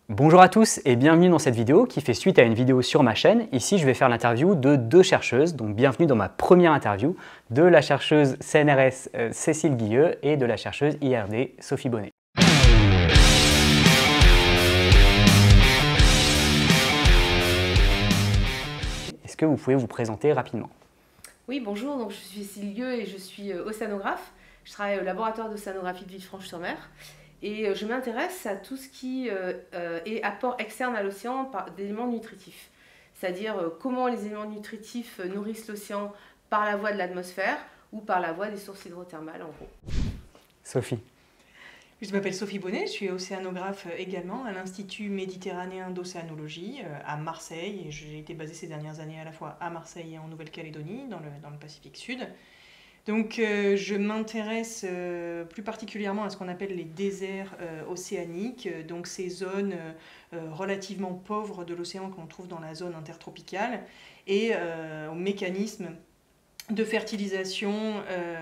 Bonjour à tous et bienvenue dans cette vidéo qui fait suite à une vidéo sur ma chaîne. Ici, je vais faire l'interview de deux chercheuses, donc bienvenue dans ma première interview de la chercheuse CNRS Cécile Guilleux et de la chercheuse IRD Sophie Bonnet. Est-ce que vous pouvez vous présenter rapidement? Oui, bonjour, donc je suis Cécile Guilleux et je suis océanographe. Je travaille au laboratoire d'océanographie de Villefranche-sur-Mer et je m'intéresse à tout ce qui est apport externe à l'océan d'éléments nutritifs. C'est-à-dire comment les éléments nutritifs nourrissent l'océan par la voie de l'atmosphère ou par la voie des sources hydrothermales en gros. Sophie. Je m'appelle Sophie Bonnet, je suis océanographe également à l'Institut méditerranéen d'océanologie à Marseille. Et j'ai été basée ces dernières années à la fois à Marseille et en Nouvelle-Calédonie, dans le Pacifique Sud. Donc je m'intéresse plus particulièrement à ce qu'on appelle les déserts océaniques, donc ces zones relativement pauvres de l'océan qu'on trouve dans la zone intertropicale, et aux mécanismes de fertilisation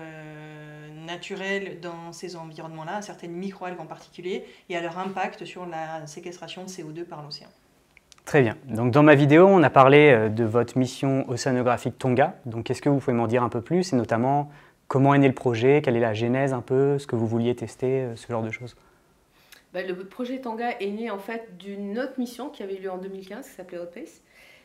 naturelle dans ces environnements-là, à certaines microalgues en particulier, et à leur impact sur la séquestration de CO2 par l'océan. Très bien. Donc dans ma vidéo, on a parlé de votre mission océanographique Tonga. Donc est-ce que vous pouvez m'en dire un peu plus, et notamment comment est né le projet, quelle est la genèse un peu, ce que vous vouliez tester, ce genre de choses? Le projet Tonga est né en fait d'une autre mission qui avait lieu en 2015 qui s'appelait Outpace.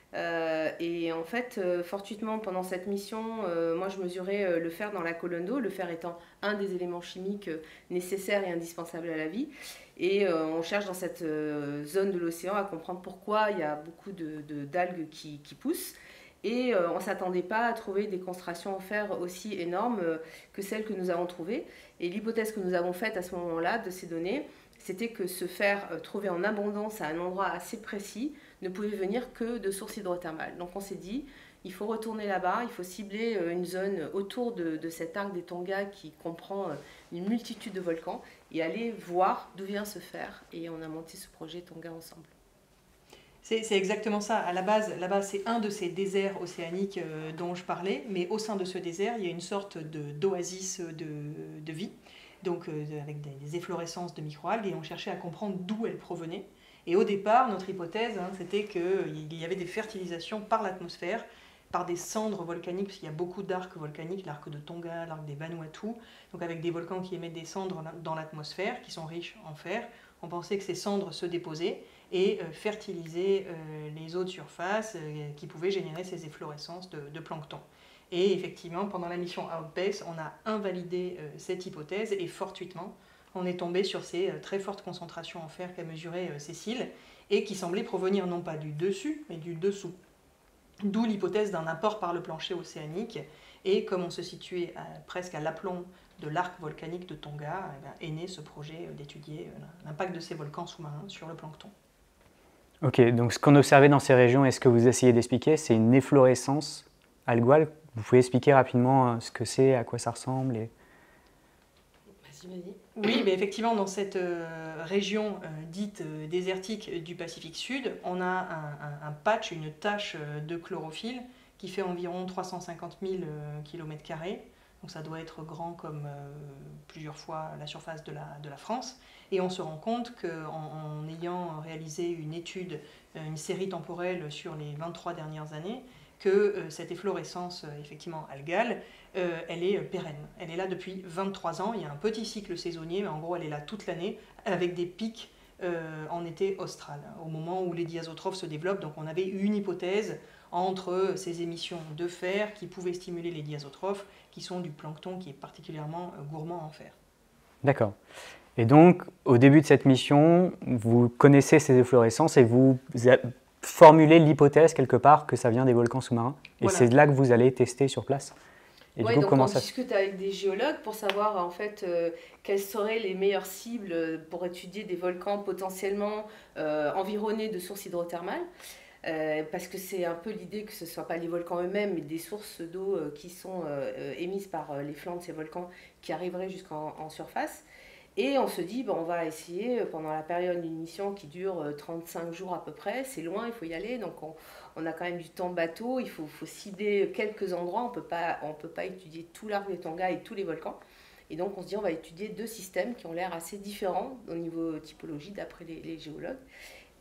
Et en fait, fortuitement, pendant cette mission, moi je mesurais le fer dans la colonne d'eau, le fer étant un des éléments chimiques nécessaires et indispensables à la vie. Et on cherche dans cette zone de l'océan à comprendre pourquoi il y a beaucoup d'algues qui poussent. Et on ne s'attendait pas à trouver des concentrations en fer aussi énormes que celles que nous avons trouvées. Et l'hypothèse que nous avons faite à ce moment-là de ces données, c'était que ce fer trouvé en abondance à un endroit assez précis ne pouvait venir que de sources hydrothermales. Donc on s'est dit, il faut retourner là-bas, il faut cibler une zone autour de cet arc des Tonga qui comprend une multitude de volcans et aller voir d'où vient ce fer. Et on a monté ce projet Tonga ensemble. C'est exactement ça. À la base, c'est un de ces déserts océaniques dont je parlais, mais au sein de ce désert, il y a une sorte d'oasis de vie, donc avec des efflorescences de microalgues, et on cherchait à comprendre d'où elles provenaient. Et au départ, notre hypothèse, c'était qu'il y avait des fertilisations par l'atmosphère, par des cendres volcaniques, parce qu'il y a beaucoup d'arcs volcaniques, l'arc de Tonga, l'arc des Vanuatu, donc avec des volcans qui émettent des cendres dans l'atmosphère, qui sont riches en fer. On pensait que ces cendres se déposaient et fertilisaient les eaux de surface qui pouvaient générer ces efflorescences de plancton. Et effectivement, pendant la mission Outpace, on a invalidé cette hypothèse et fortuitement, on est tombé sur ces très fortes concentrations en fer qu'a mesuré Cécile et qui semblaient provenir non pas du dessus, mais du dessous. D'où l'hypothèse d'un apport par le plancher océanique. Et comme on se situait presque à l'aplomb de l'arc volcanique de Tonga, est né ce projet d'étudier l'impact de ces volcans sous-marins sur le plancton. Ok, donc ce qu'on observait dans ces régions et ce que vous essayez d'expliquer, c'est une efflorescence alguale. Vous pouvez expliquer rapidement ce que c'est, à quoi ça ressemble Vas-y. Oui, mais effectivement, dans cette région dite désertique du Pacifique Sud, on a un patch, une tache de chlorophylle qui fait environ 350 000 km². Donc ça doit être grand comme plusieurs fois la surface de la France. Et on se rend compte qu'en ayant réalisé une étude, une série temporelle sur les 23 dernières années, que cette efflorescence effectivement algale, elle est pérenne. Elle est là depuis 23 ans. Il y a un petit cycle saisonnier, mais en gros elle est là toute l'année, avec des pics en été austral, au moment où les diazotrophes se développent. Donc on avait une hypothèse entre ces émissions de fer qui pouvaient stimuler les diazotrophes, qui sont du plancton qui est particulièrement gourmand en fer. D'accord. Et donc, au début de cette mission, vous connaissez ces efflorescences et vous formulez l'hypothèse quelque part que ça vient des volcans sous-marins. Et voilà. C'est là que vous allez tester sur place. Et ouais, du coup, donc on discute avec des géologues pour savoir en fait quelles seraient les meilleures cibles pour étudier des volcans potentiellement environnés de sources hydrothermales. Parce que c'est un peu l'idée que ce ne soit pas les volcans eux-mêmes, mais des sources d'eau qui sont émises par les flancs de ces volcans qui arriveraient jusqu'en surface. Et on se dit, on va essayer pendant la période d'une mission qui dure 35 jours à peu près, c'est loin, il faut y aller, donc on a quand même du temps bateau, il faut cibler quelques endroits, on peut pas étudier tout l'arc des Tonga et tous les volcans. Et donc on se dit, on va étudier deux systèmes qui ont l'air assez différents au niveau typologie d'après les géologues.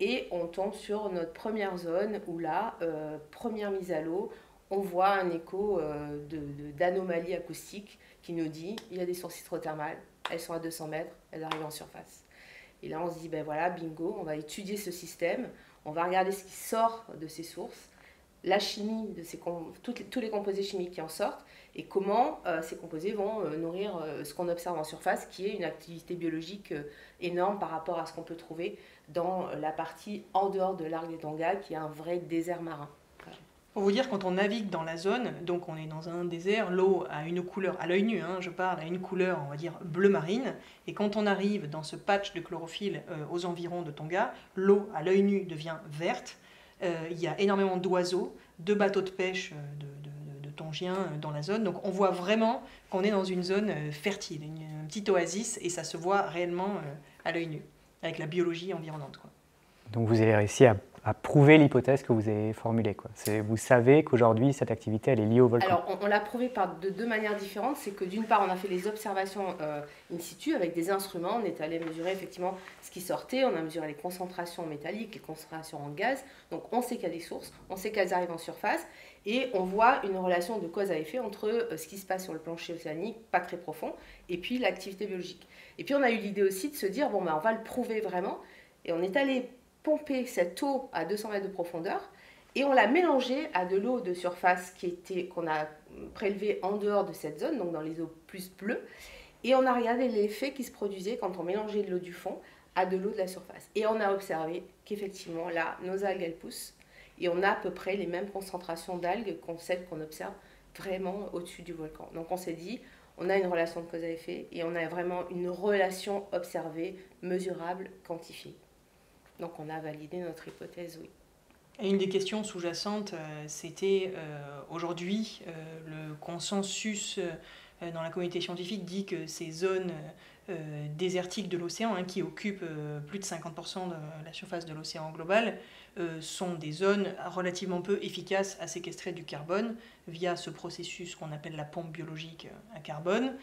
Et on tombe sur notre première zone où là, première mise à l'eau, on voit un écho d'anomalie acoustique qui nous dit il y a des sources hydrothermales, elles sont à 200 mètres, elles arrivent en surface. Et là, on se dit, ben voilà, bingo, on va étudier ce système, on va regarder ce qui sort de ces sources, la chimie, tous les composés chimiques qui en sortent, et comment ces composés vont nourrir ce qu'on observe en surface, qui est une activité biologique énorme par rapport à ce qu'on peut trouver dans la partie en dehors de l'arc des Tonga, qui est un vrai désert marin. Pour vous dire, quand on navigue dans la zone, donc on est dans un désert, l'eau a une couleur, à l'œil nu, je parle, a une couleur, on va dire, bleu marine. Et quand on arrive dans ce patch de chlorophylle aux environs de Tonga, l'eau, à l'œil nu, devient verte. Il y a énormément d'oiseaux, de bateaux de pêche, de tongiens dans la zone. Donc on voit vraiment qu'on est dans une zone fertile, une petite oasis, et ça se voit réellement à l'œil nu, avec la biologie environnante, quoi. Donc vous avez réussi à prouver l'hypothèse que vous avez formulée, quoi. Vous savez qu'aujourd'hui, cette activité, elle est liée au volcan. Alors, on l'a prouvé de deux manières différentes. C'est que d'une part, on a fait les observations in situ avec des instruments. On est allé mesurer effectivement ce qui sortait. On a mesuré les concentrations métalliques, les concentrations en gaz. Donc, on sait qu'il y a des sources, on sait qu'elles arrivent en surface. Et on voit une relation de cause à effet entre ce qui se passe sur le plancher océanique, pas très profond, et puis l'activité biologique. Et puis, on a eu l'idée aussi de se dire, bon, ben, on va le prouver vraiment. Et on est allé pomper cette eau à 200 mètres de profondeur et on l'a mélangée à de l'eau de surface qu'on a prélevée en dehors de cette zone, donc dans les eaux plus bleues, et on a regardé l'effet qui se produisait quand on mélangeait de l'eau du fond à de l'eau de la surface. Et on a observé qu'effectivement là, nos algues elles poussent et on a à peu près les mêmes concentrations d'algues celles qu'on observe vraiment au-dessus du volcan. Donc on s'est dit, on a une relation de cause à effet et on a vraiment une relation observée, mesurable, quantifiée. Donc on a validé notre hypothèse, oui. Et une des questions sous-jacentes, c'était aujourd'hui, le consensus dans la communauté scientifique dit que ces zones désertiques de l'océan, qui occupent plus de 50% de la surface de l'océan global, sont des zones relativement peu efficaces à séquestrer du carbone via ce processus qu'on appelle la pompe biologique à carbone.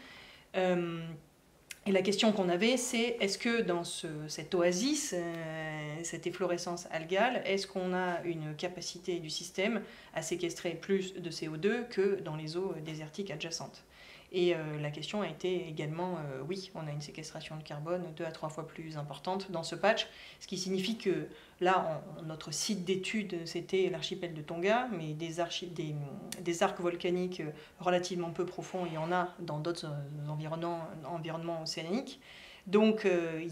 Et la question qu'on avait, c'est est-ce que dans cette oasis, cette efflorescence algale, est-ce qu'on a une capacité du système à séquestrer plus de CO2 que dans les eaux désertiques adjacentes? Et la question a été également oui, on a une séquestration de carbone 2 à 3 fois plus importante dans ce patch, ce qui signifie que là, notre site d'étude, c'était l'archipel de Tonga, mais des arcs volcaniques relativement peu profonds, il y en a dans d'autres environnements océaniques. Donc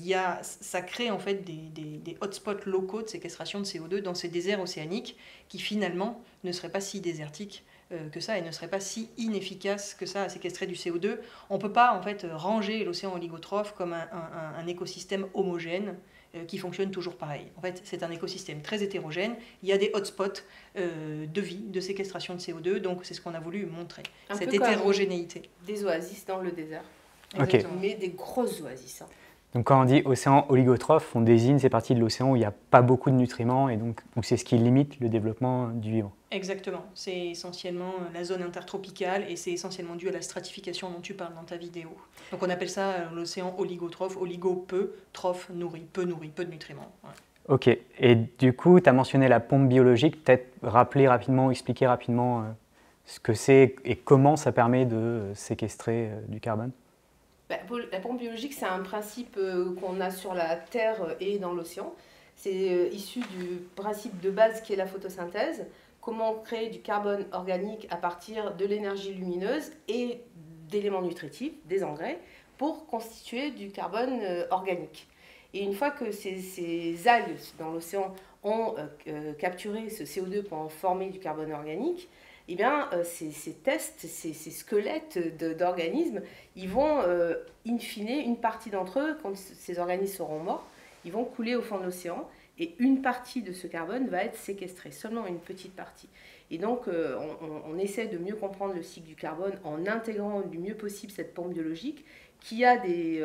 ça crée en fait des hotspots locaux de séquestration de CO2 dans ces déserts océaniques qui finalement ne seraient pas si désertiques que ça et ne serait pas si inefficace que ça à séquestrer du CO2. On ne peut pas en fait ranger l'océan oligotrophe comme un écosystème homogène qui fonctionne toujours pareil. En fait, c'est un écosystème très hétérogène. Il y a des hotspots de vie, de séquestration de CO2, donc c'est ce qu'on a voulu montrer, cette hétérogénéité. Des oasis dans le désert. Okay. Mais des grosses oasis. Donc quand on dit océan oligotrophe, on désigne ces parties de l'océan où il n'y a pas beaucoup de nutriments et donc où c'est ce qui limite le développement du vivant. Exactement, c'est essentiellement la zone intertropicale et c'est essentiellement dû à la stratification dont tu parles dans ta vidéo. Donc on appelle ça l'océan oligotrophe, oligo peu, trophe nourri, peu de nutriments. Ouais. Ok, et du coup tu as mentionné la pompe biologique, peut-être expliquer rapidement ce que c'est et comment ça permet de séquestrer du carbone. La pompe biologique, c'est un principe qu'on a sur la Terre et dans l'océan. C'est issu du principe de base qui est la photosynthèse. Comment créer du carbone organique à partir de l'énergie lumineuse et d'éléments nutritifs, des engrais, pour constituer du carbone organique. Et une fois que ces algues dans l'océan ont capturé ce CO2 pour en former du carbone organique, eh bien, ces tests, ces squelettes d'organismes, ils vont, in fine, une partie d'entre eux, quand ces organismes seront morts, ils vont couler au fond de l'océan et une partie de ce carbone va être séquestrée, seulement une petite partie. Et donc, on essaie de mieux comprendre le cycle du carbone en intégrant du mieux possible cette pompe biologique qui a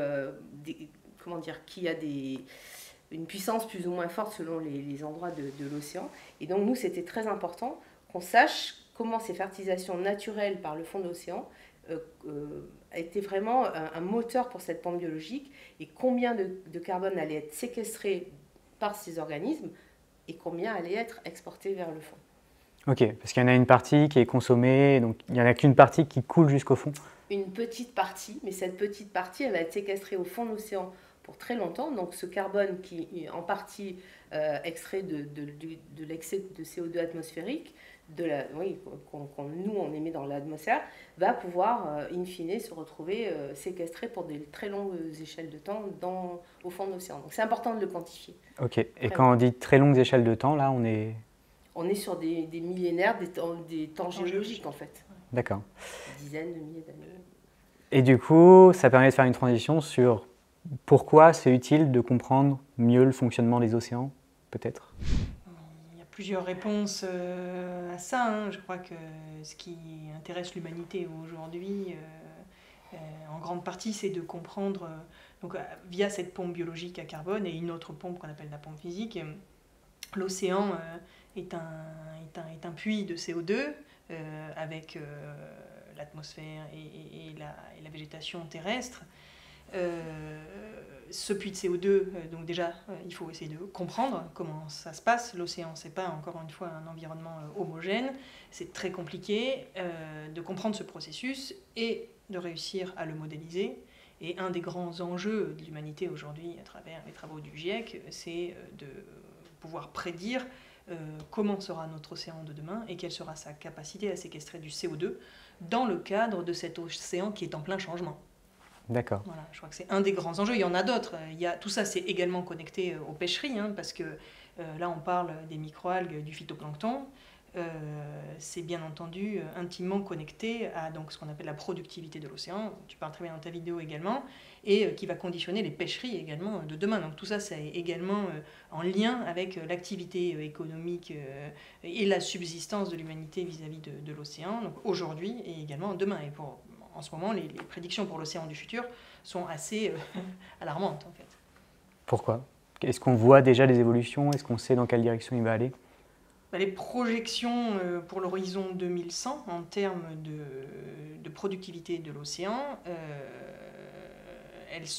une puissance plus ou moins forte selon les endroits de l'océan. Et donc, nous, c'était très important qu'on sache comment ces fertilisations naturelles par le fond de l'océan a été vraiment un moteur pour cette pompe biologique et combien de carbone allait être séquestré par ces organismes et combien allait être exporté vers le fond. Ok, parce qu'il y en a une partie qui est consommée, donc il n'y en a qu'une partie qui coule jusqu'au fond. Une petite partie, mais cette petite partie, elle va être séquestrée au fond de l'océan pour très longtemps. Donc ce carbone qui est en partie extrait de l'excès de CO2 atmosphérique, nous on émet dans l'atmosphère, va pouvoir in fine se retrouver séquestré pour des très longues échelles de temps au fond de l'océan. Donc c'est important de le quantifier. Ok, et quand on dit très longues échelles de temps, là on est... On est sur des millénaires, des temps géologiques en fait. D'accord. Des dizaines de milliers d'années. Et du coup, ça permet de faire une transition sur pourquoi c'est utile de comprendre mieux le fonctionnement des océans, peut-être? Il y a plusieurs réponses à ça, hein. Je crois que ce qui intéresse l'humanité aujourd'hui, en grande partie, c'est de comprendre, donc, via cette pompe biologique à carbone et une autre pompe qu'on appelle la pompe physique, l'océan est un puits de CO2 avec l'atmosphère et la végétation terrestre. Ce puits de CO2, donc déjà, il faut essayer de comprendre comment ça se passe. L'océan, c'est pas, encore une fois, un environnement homogène. C'est très compliqué de comprendre ce processus et de réussir à le modéliser. Et un des grands enjeux de l'humanité aujourd'hui, à travers les travaux du GIEC, c'est de pouvoir prédire comment sera notre océan de demain et quelle sera sa capacité à séquestrer du CO2 dans le cadre de cet océan qui est en plein changement. D'accord. Voilà, je crois que c'est un des grands enjeux. Il y en a d'autres. Tout ça, c'est également connecté aux pêcheries, hein, parce que là, on parle des microalgues, du phytoplancton. C'est bien entendu intimement connecté à donc, ce qu'on appelle la productivité de l'océan. Tu parles très bien dans ta vidéo également, et qui va conditionner les pêcheries également de demain. Donc tout ça, c'est également en lien avec l'activité économique et la subsistance de l'humanité vis-à-vis de l'océan, donc aujourd'hui et également demain. Et en ce moment, les prédictions pour l'océan du futur sont assez alarmantes en fait. Pourquoi? Est-ce qu'on voit déjà des évolutions? Est-ce qu'on sait dans quelle direction il va aller? Les projections pour l'horizon 2100 en termes de productivité de l'océan, elles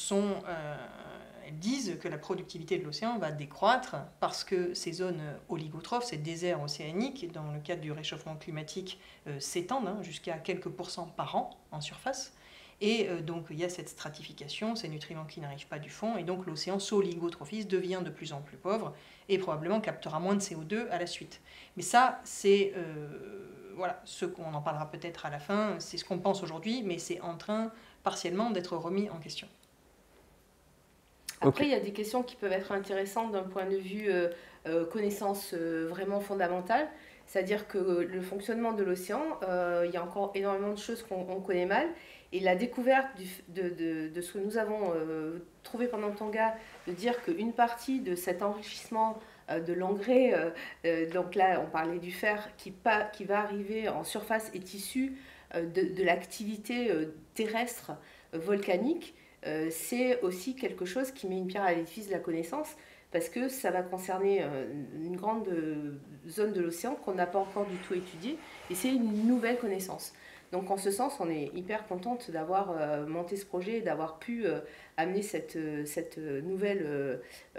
disent que la productivité de l'océan va décroître parce que ces zones oligotrophes, ces déserts océaniques, dans le cadre du réchauffement climatique, s'étendent jusqu'à quelques pourcents par an en surface. Et donc il y a cette stratification, ces nutriments qui n'arrivent pas du fond, et donc l'océan s'oligotrophise, devient de plus en plus pauvre, et probablement captera moins de CO2 à la suite. Mais ça, c'est voilà, ce qu'on en parlera peut-être à la fin, c'est ce qu'on pense aujourd'hui, mais c'est en train partiellement d'être remis en question. Après, il y a des questions qui peuvent être intéressantes d'un point de vue connaissance vraiment fondamentale. C'est-à-dire que le fonctionnement de l'océan, il y a encore énormément de choses qu'on connaît mal. Et la découverte de ce que nous avons trouvé pendant Tonga, de dire qu'une partie de cet enrichissement de l'engrais, donc là on parlait du fer, qui va arriver en surface est issu de l'activité terrestre volcanique, c'est aussi quelque chose qui met une pierre à l'édifice de la connaissance, parce que ça va concerner une grande zone de l'océan qu'on n'a pas encore du tout étudiée, et c'est une nouvelle connaissance. Donc en ce sens, on est hyper contente d'avoir monté ce projet et d'avoir pu amener cette nouvelle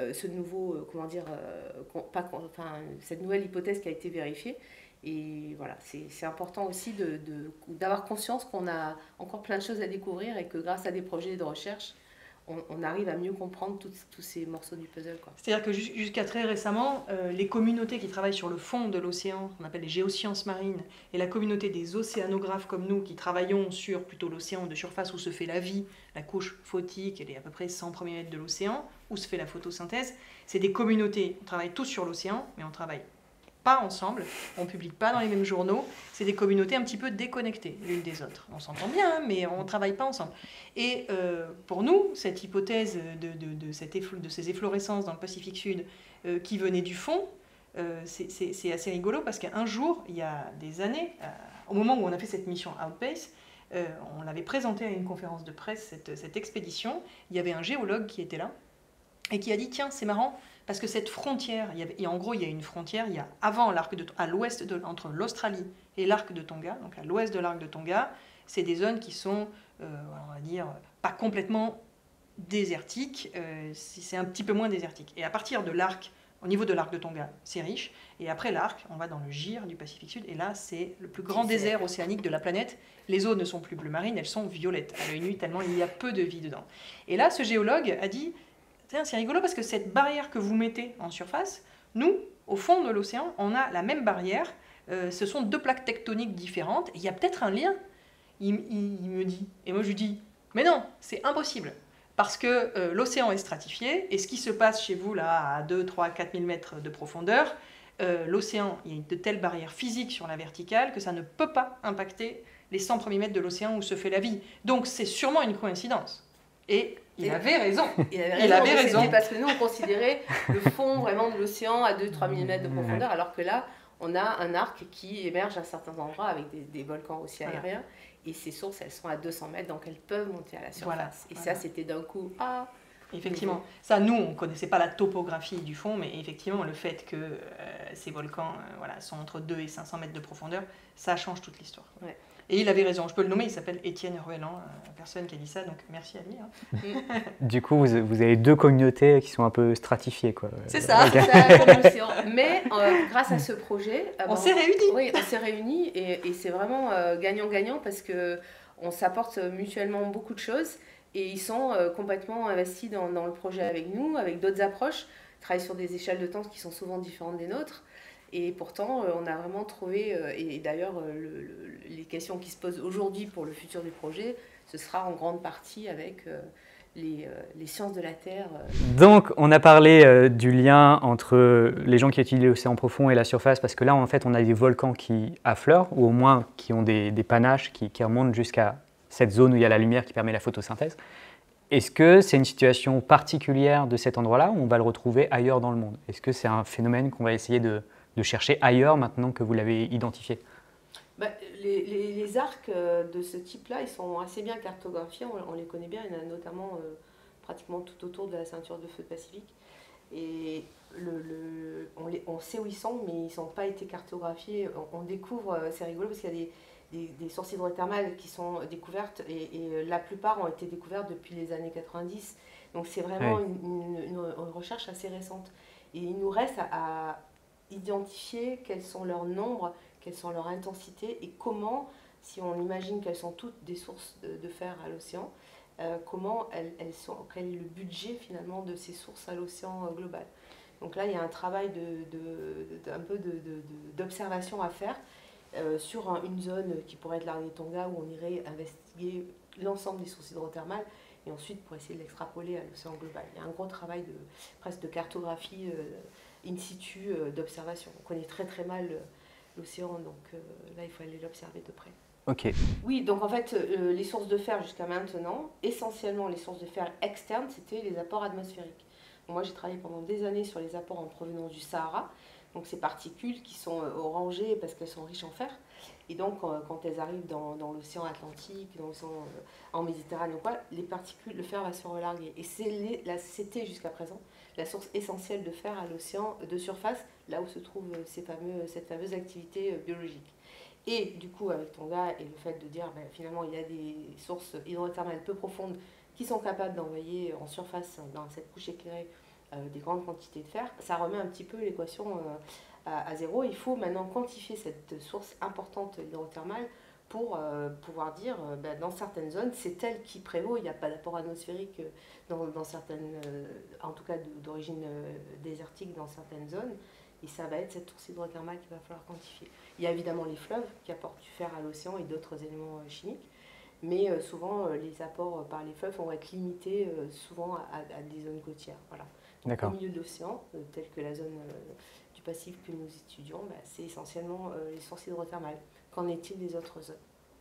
hypothèse qui a été vérifiée. Et voilà, c'est important aussi d'avoir conscience qu'on a encore plein de choses à découvrir et que grâce à des projets de recherche, on arrive à mieux comprendre tous ces morceaux du puzzle, quoi. C'est-à-dire que jusqu'à très récemment, les communautés qui travaillent sur le fond de l'océan, qu'on appelle les géosciences marines, et la communauté des océanographes comme nous, qui travaillons sur plutôt l'océan de surface où se fait la vie, la couche photique, elle est à peu près 100 premiers mètres de l'océan, où se fait la photosynthèse, c'est des communautés, on travaille tous sur l'océan, mais on travaille pas ensemble, on ne publie pas dans les mêmes journaux, c'est des communautés un petit peu déconnectées l'une des autres. On s'entend bien, hein, mais on ne travaille pas ensemble. Et pour nous, cette hypothèse de ces efflorescences dans le Pacifique Sud qui venaient du fond, c'est assez rigolo parce qu'un jour, il y a des années, au moment où on a fait cette mission Outpace, on l'avait présenté à une conférence de presse, cette expédition, il y avait un géologue qui était là et qui a dit « Tiens, c'est marrant ». Parce que cette frontière, en gros, il y a une frontière, il y a avant à l'ouest entre l'Australie et l'arc de Tonga, donc à l'ouest de l'arc de Tonga, c'est des zones qui sont, on va dire, pas complètement désertique, c'est un petit peu moins désertique. Et à partir de l'arc, au niveau de l'arc de Tonga, c'est riche. Et après l'arc, on va dans le gire du Pacifique Sud. Et là, c'est le plus grand désert océanique de la planète. Les eaux ne sont plus bleu marine, elles sont violettes à l'œil nu, tellement il y a peu de vie dedans. Et là, ce géologue a dit, tiens, c'est rigolo parce que cette barrière que vous mettez en surface, nous, au fond de l'océan, on a la même barrière. Ce sont deux plaques tectoniques différentes. Et il y a peut-être un lien. Il me dit. Et moi, je lui dis, mais non, c'est impossible. Parce que l'océan est stratifié. Et ce qui se passe chez vous, là, à 2, 3, 4 000 mètres de profondeur, l'océan, il y a de telles barrières physiques sur la verticale que ça ne peut pas impacter les 100 premiers mètres de l'océan où se fait la vie. Donc, c'est sûrement une coïncidence. Et il avait raison. Il avait raison. Parce que nous, on considérait le fond vraiment de l'océan à 2-3 000 mètres de profondeur, alors que là, on a un arc qui émerge à certains endroits avec des volcans aussi aériens. Et ces sources, elles sont à 200 mètres, donc elles peuvent monter à la surface. Ça, c'était d'un coup... Effectivement. Ça, nous, on ne connaissait pas la topographie du fond, mais effectivement, le fait que ces volcans sont entre 2 et 500 mètres de profondeur, ça change toute l'histoire. Ouais. Et il avait raison, je peux le nommer, il s'appelle Étienne Ruellan, la personne qui a dit ça, donc merci à lui. Hein. Du coup, vous avez deux communautés qui sont un peu stratifiées, quoi. C'est ça, okay. C'est ça. Mais grâce à ce projet... on s'est réunis. Oui, on s'est réunis et c'est vraiment gagnant-gagnant parce qu'on s'apporte mutuellement beaucoup de choses et ils sont complètement investis dans le projet avec nous, avec d'autres approches, ils travaillent sur des échelles de temps qui sont souvent différentes des nôtres. Et pourtant, on a vraiment trouvé, et d'ailleurs, les questions qui se posent aujourd'hui pour le futur du projet, ce sera en grande partie avec les sciences de la Terre. Donc, on a parlé du lien entre les gens qui étudient l'océan profond et la surface, parce que là, en fait, on a des volcans qui affleurent, ou au moins qui ont des panaches qui remontent jusqu'à cette zone où il y a la lumière qui permet la photosynthèse. Est-ce que c'est une situation particulière de cet endroit-là, ou on va le retrouver ailleurs dans le monde? Est-ce que c'est un phénomène qu'on va essayer de chercher ailleurs maintenant que vous l'avez identifié? Les arcs de ce type-là, ils sont assez bien cartographiés, on les connaît bien, il y en a notamment pratiquement tout autour de la ceinture de feu Pacifique. Et on sait où ils sont, mais ils n'ont pas été cartographiés. On découvre, c'est rigolo parce qu'il y a des sources hydrothermales qui sont découvertes et la plupart ont été découvertes depuis les années 90. Donc c'est vraiment une recherche assez récente. Et il nous reste à identifier quels sont leurs nombres, quelles sont leurs intensités et comment, si on imagine qu'elles sont toutes des sources de fer à l'océan, comment elles sont, quel est le budget finalement de ces sources à l'océan global. Donc là, il y a un travail d'observation à faire sur une zone qui pourrait être l'arc des Tonga où on irait investiguer l'ensemble des sources hydrothermales et ensuite pour essayer de l'extrapoler à l'océan global. Il y a un gros travail presque de cartographie in situ d'observation. On connaît très très mal l'océan, donc là il faut aller l'observer de près. Ok. Oui, donc en fait les sources de fer jusqu'à maintenant, essentiellement les sources de fer externes, c'était les apports atmosphériques. Donc, moi j'ai travaillé pendant des années sur les apports en provenance du Sahara, donc ces particules qui sont orangées parce qu'elles sont riches en fer. Et donc, quand elles arrivent dans l'océan Atlantique, dans l'océan en Méditerranée ou quoi, les particules, le fer va se relarguer. Et c'était jusqu'à présent la source essentielle de fer à l'océan de surface, là où se trouve cette fameuse activité biologique. Et du coup, avec Tonga et le fait de dire finalement il y a des sources hydrothermales peu profondes qui sont capables d'envoyer en surface, dans cette couche éclairée, des grandes quantités de fer, ça remet un petit peu l'équation à zéro. Il faut maintenant quantifier cette source importante hydrothermale pour pouvoir dire, dans certaines zones, c'est elle qui prévaut, il n'y a pas d'apport atmosphérique dans certaines, en tout cas d'origine désertique dans certaines zones, et ça va être cette source hydrothermale qu'il va falloir quantifier. Il y a évidemment les fleuves qui apportent du fer à l'océan et d'autres éléments chimiques, mais souvent les apports par les fleuves vont être limités souvent à des zones côtières. Voilà. Donc, au milieu de l'océan, tel que la zone du Pacifique que nous étudions, c'est essentiellement les sources hydrothermales. Qu'en est-il des autres zones?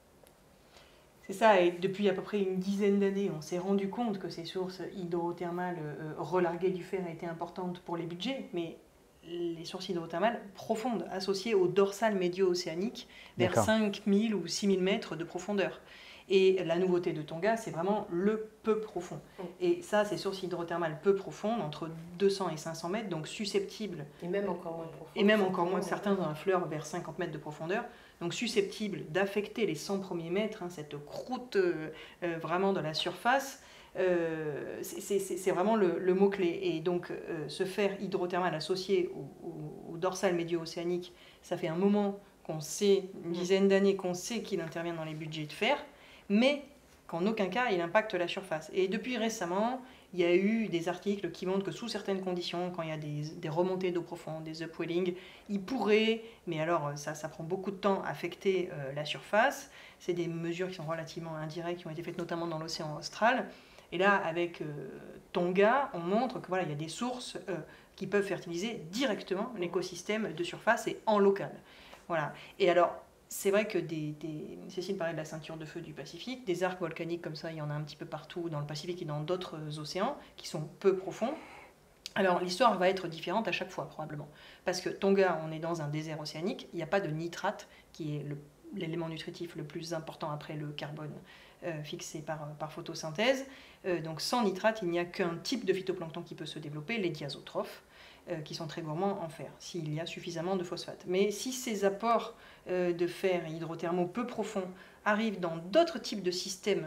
C'est ça, et depuis à peu près une dizaine d'années, on s'est rendu compte que ces sources hydrothermales relarguées du fer étaient importantes pour les budgets, mais les sources hydrothermales profondes, associées au dorsal médio-océanique, vers 5000 ou 6000 mètres de profondeur. Et la nouveauté de Tonga, c'est vraiment le peu profond. Et ça, ces sources hydrothermales peu profondes, entre 200 et 500 mètres, donc susceptibles... Et même encore moins profondes. Et même encore moins, certains dans un fleur vers 50 mètres de profondeur, donc susceptibles d'affecter les 100 premiers mètres, cette croûte vraiment de la surface, C'est vraiment le mot-clé. Et donc, ce fer hydrothermal associé au dorsal médio-océanique, ça fait un moment qu'on sait, une dizaine d'années qu'on sait qu'il intervient dans les budgets de fer, mais qu'en aucun cas il impacte la surface. Et depuis récemment, il y a eu des articles qui montrent que sous certaines conditions, quand il y a des remontées d'eau profonde, des upwelling, il pourrait, mais alors ça prend beaucoup de temps, affecter la surface. C'est des mesures qui sont relativement indirectes, qui ont été faites notamment dans l'océan austral. Et là, avec Tonga, on montre que voilà, il y a des sources qui peuvent fertiliser directement l'écosystème de surface et en local. Voilà. Et alors, c'est vrai que Cécile parlait de la ceinture de feu du Pacifique, des arcs volcaniques comme ça, il y en a un petit peu partout dans le Pacifique et dans d'autres océans qui sont peu profonds. Alors, l'histoire va être différente à chaque fois, probablement. Parce que Tonga, on est dans un désert océanique, il n'y a pas de nitrate, qui est l'élément nutritif le plus important après le carbone fixé par photosynthèse. Donc, sans nitrate, il n'y a qu'un type de phytoplancton qui peut se développer, les diazotrophes, qui sont très gourmands en fer, s'il y a suffisamment de phosphate. Mais si ces apports de fer hydrothermaux peu profonds arrivent dans d'autres types de systèmes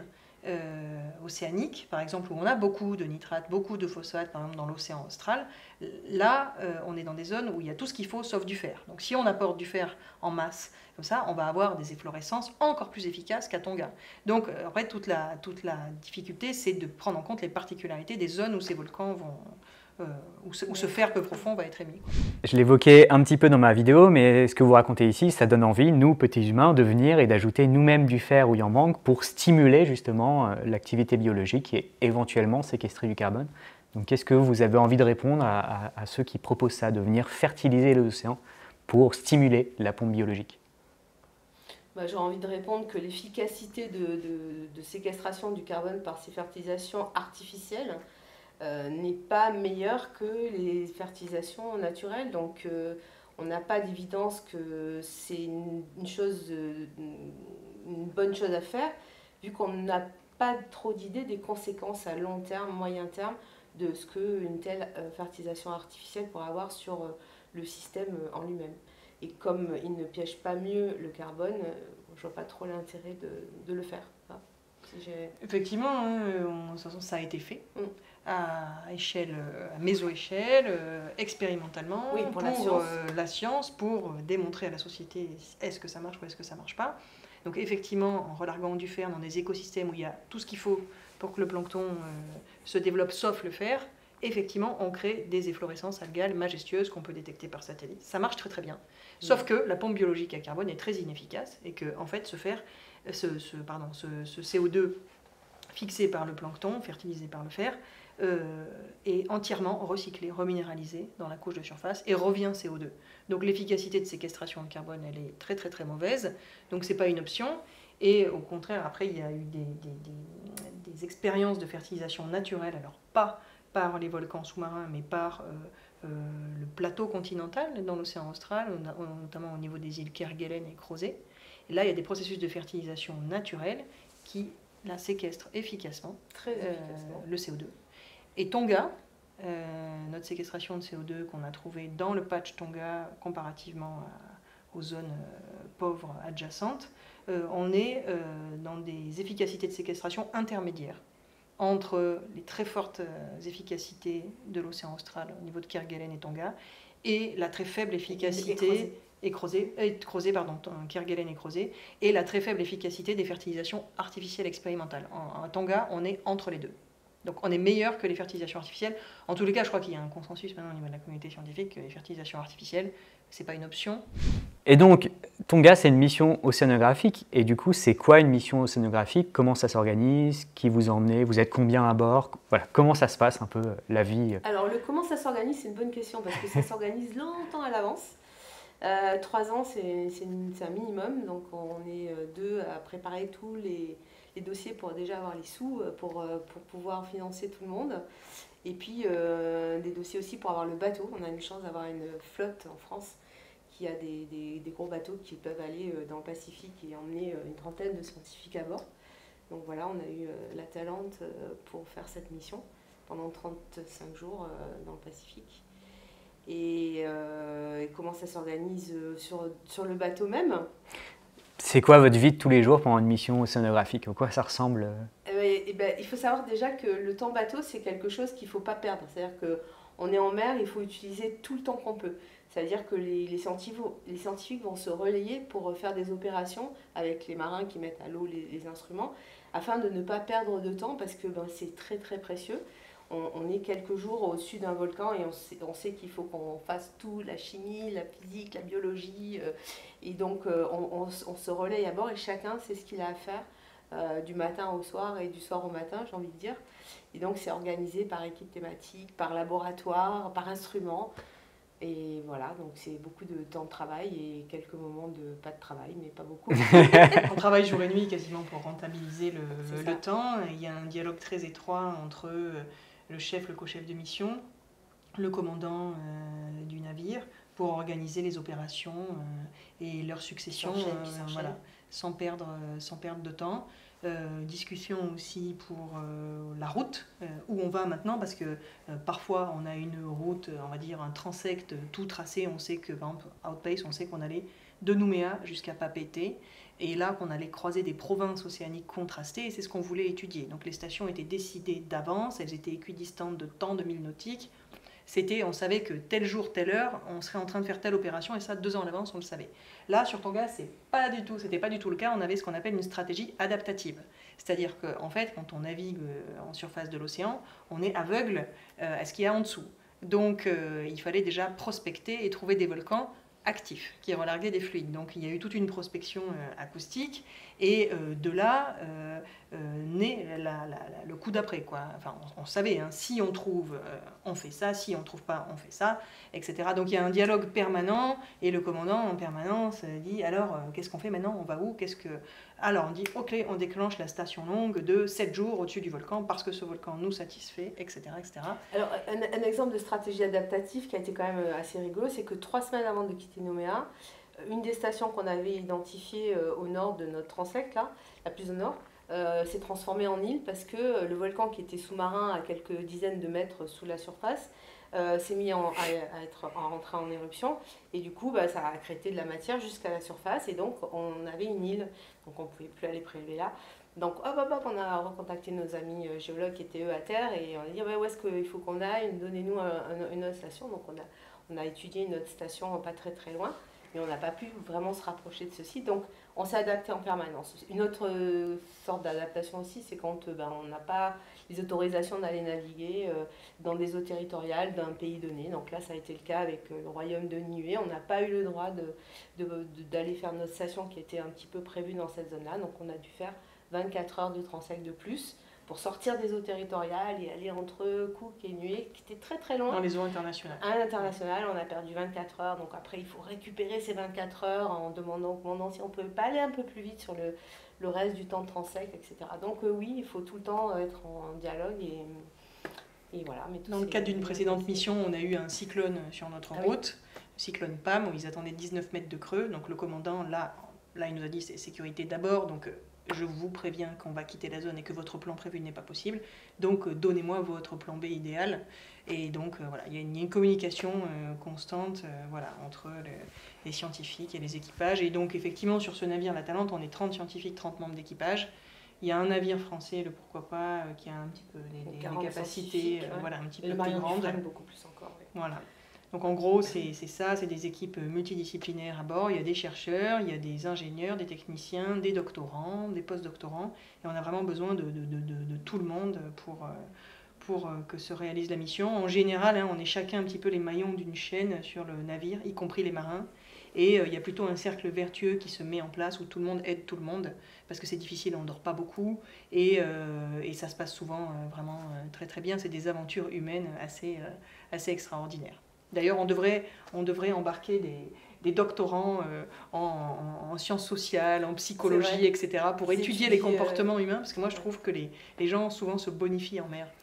océaniques, par exemple où on a beaucoup de nitrate, beaucoup de phosphate, par exemple dans l'océan austral, là on est dans des zones où il y a tout ce qu'il faut sauf du fer. Donc si on apporte du fer en masse, comme ça, on va avoir des efflorescences encore plus efficaces qu'à Tonga. Donc après, toute la difficulté, c'est de prendre en compte les particularités des zones où ces volcans vont... où ce fer peu profond va être émis. Je l'évoquais un petit peu dans ma vidéo, mais ce que vous racontez ici, ça donne envie, nous, petits humains, de venir et d'ajouter nous-mêmes du fer où il en manque pour stimuler justement l'activité biologique et éventuellement séquestrer du carbone. Donc qu'est-ce que vous avez envie de répondre à ceux qui proposent ça, de venir fertiliser l'océan pour stimuler la pompe biologique? J'ai envie de répondre que l'efficacité de séquestration du carbone par ces fertilisations artificielles n'est pas meilleure que les fertilisations naturelles. Donc on n'a pas d'évidence que c'est une bonne chose à faire, vu qu'on n'a pas trop d'idée des conséquences à long terme, moyen terme, de ce qu'une telle fertilisation artificielle pourrait avoir sur le système en lui-même. Et comme il ne piège pas mieux le carbone, je ne vois pas trop l'intérêt de le faire. Enfin, effectivement, ça a été fait à méso-échelle, expérimentalement, oui, pour la science, pour démontrer à la société est-ce que ça marche ou est-ce que ça ne marche pas. Donc effectivement, en relarguant du fer dans des écosystèmes où il y a tout ce qu'il faut pour que le plancton se développe, sauf le fer, effectivement, on crée des efflorescences algales majestueuses qu'on peut détecter par satellite. Ça marche très très bien. Sauf que la pompe biologique à carbone est très inefficace et que, en fait, ce CO2 fixé par le plancton, fertilisé par le fer, est entièrement recyclé, reminéralisé dans la couche de surface et revient CO2. Donc l'efficacité de séquestration de carbone, elle est très très très mauvaise. Donc c'est pas une option. Et au contraire, après, il y a eu des expériences de fertilisation naturelle, alors pas par les volcans sous-marins, mais par le plateau continental dans l'océan austral, notamment au niveau des îles Kerguelen et Crozet. Et là, il y a des processus de fertilisation naturelle qui la séquestrent efficacement, le CO2. Et Tonga, notre séquestration de CO2 qu'on a trouvée dans le patch Tonga comparativement aux zones pauvres adjacentes, on est dans des efficacités de séquestration intermédiaires entre les très fortes efficacités de l'océan austral au niveau de Kerguelen et Tonga et la très faible efficacité Kerguelen et Crozet, et la très faible efficacité des fertilisations artificielles expérimentales. En Tonga, on est entre les deux. Donc on est meilleur que les fertilisations artificielles. En tous les cas, je crois qu'il y a un consensus maintenant au niveau de la communauté scientifique que les fertilisations artificielles, c'est pas une option. Et donc, Tonga, c'est une mission océanographique. Et du coup, c'est quoi une mission océanographique? Comment ça s'organise? Qui vous emmenez? Vous êtes combien à bord? Voilà, comment ça se passe un peu, la vie? Alors, comment ça s'organise, c'est une bonne question, parce que ça s'organise longtemps à l'avance. 3 ans, c'est un minimum. Donc, on est 2 à préparer tous les dossiers pour déjà avoir les sous, pour pouvoir financer tout le monde. Et puis, des dossiers aussi pour avoir le bateau. On a une chance d'avoir une flotte en France qui a des gros bateaux qui peuvent aller dans le Pacifique et emmener une trentaine de scientifiques à bord. Donc voilà, on a eu la Talente pour faire cette mission pendant 35 jours dans le Pacifique. Et comment ça s'organise sur le bateau même? C'est quoi votre vie de tous les jours pendant une mission océanographique? À quoi ça ressemble? il faut savoir déjà que le temps bateau, c'est quelque chose qu'il ne faut pas perdre. C'est-à-dire qu'on est en mer, il faut utiliser tout le temps qu'on peut. C'est-à-dire que les scientifiques vont se relayer pour faire des opérations avec les marins qui mettent à l'eau les instruments, afin de ne pas perdre de temps, parce que c'est très très précieux. On est quelques jours au-dessus d'un volcan et on sait qu'il faut qu'on fasse tout, la chimie, la physique, la biologie. Et donc on se relaye à bord et chacun sait ce qu'il a à faire du matin au soir et du soir au matin, j'ai envie de dire. Et donc c'est organisé par équipe thématique, par laboratoire, par instrument. Et voilà, donc c'est beaucoup de temps de travail et quelques moments de pas de travail, mais pas beaucoup. On travaille jour et nuit quasiment pour rentabiliser le temps. Il y a un dialogue très étroit entre le chef, le co-chef de mission, le commandant du navire, pour organiser les opérations et leur succession, voilà, sans perdre de temps. Discussion aussi pour la route, où on va maintenant, parce que parfois on a une route, on va dire un transect tout tracé. On sait que par exemple Outpace, on sait qu'on allait de Nouméa jusqu'à Papeete, et là qu'on allait croiser des provinces océaniques contrastées, et c'est ce qu'on voulait étudier. Donc les stations étaient décidées d'avance, elles étaient équidistantes de tant de milles nautiques. On savait que tel jour, telle heure, on serait en train de faire telle opération, et ça 2 ans à l'avance, on le savait. Là, sur Tonga, c'était pas du tout le cas. On avait ce qu'on appelle une stratégie adaptative. C'est-à-dire qu'en fait, quand on navigue en surface de l'océan, on est aveugle à ce qu'il y a en dessous. Donc, il fallait déjà prospecter et trouver des volcans actifs qui relarguaient des fluides. Donc, il y a eu toute une prospection acoustique, et de là naît le coup d'après, quoi. Enfin, on savait, hein, si on trouve, on fait ça, si on ne trouve pas, on fait ça, etc. Donc il y a un dialogue permanent, et le commandant en permanence dit, alors qu'est-ce qu'on fait maintenant, on va où, Alors on dit, ok, on déclenche la station longue de 7 jours au-dessus du volcan parce que ce volcan nous satisfait, etc. etc. Alors un exemple de stratégie adaptative qui a été quand même assez rigolo, c'est que 3 semaines avant de quitter Nouméa, une des stations qu'on avait identifiées au nord de notre transect, là, la plus au nord, s'est transformée en île parce que le volcan, qui était sous-marin à quelques dizaines de mètres sous la surface, s'est mis à rentrer en éruption, et du coup ça a accrété de la matière jusqu'à la surface, et donc on avait une île, donc on ne pouvait plus aller prélever là. Donc on a recontacté nos amis géologues qui étaient eux à terre, et on a dit où est-ce qu'il faut qu'on aille, donnez-nous une autre station. Donc on a étudié une autre station pas très très loin, mais on n'a pas pu vraiment se rapprocher de ceci, donc on s'est adapté en permanence. Une autre sorte d'adaptation aussi, c'est quand on n'a pas les autorisations d'aller naviguer dans des eaux territoriales d'un pays donné. Donc là, ça a été le cas avec le royaume de Niue. On n'a pas eu le droit d'aller faire notre station qui était un petit peu prévue dans cette zone-là, donc on a dû faire 24 heures de transect de plus pour sortir des eaux territoriales et aller entre Cook et Niue, qui était très très loin. Dans les eaux internationales. À l'international, on a perdu 24 heures, donc après il faut récupérer ces 24 heures en demandant au commandant si on ne peut pas aller un peu plus vite sur le reste du temps de transect, etc. Donc oui, il faut tout le temps être en dialogue, et voilà. Mais dans le cadre d'une précédente mission, on a eu un cyclone sur notre route, le cyclone Pam, où ils attendaient 19 mètres de creux. Donc le commandant, là il nous a dit c'est sécurité d'abord, donc je vous préviens qu'on va quitter la zone et que votre plan prévu n'est pas possible, donc donnez-moi votre plan B idéal. Et donc voilà, il y a une communication constante entre les scientifiques et les équipages. Et donc effectivement, sur ce navire, la Talente, on est 30 scientifiques, 30 membres d'équipage. Il y a un navire français, le Pourquoi pas, qui a un petit peu des capacités un petit peu plus grandes. Beaucoup plus encore. Oui. Voilà. Donc en gros, c'est ça, c'est des équipes multidisciplinaires à bord. Il y a des chercheurs, il y a des ingénieurs, des techniciens, des doctorants, des post-doctorants. Et on a vraiment besoin de tout le monde pour que se réalise la mission. En général, on est chacun un petit peu les maillons d'une chaîne sur le navire, y compris les marins. Et il y a plutôt un cercle vertueux qui se met en place où tout le monde aide tout le monde, parce que c'est difficile, on ne dort pas beaucoup, et ça se passe souvent vraiment très très bien. C'est des aventures humaines assez extraordinaires. D'ailleurs, on devrait embarquer des doctorants en sciences sociales, en psychologie, etc., pour étudier les comportements humains, parce que moi je trouve que les gens souvent se bonifient en mer.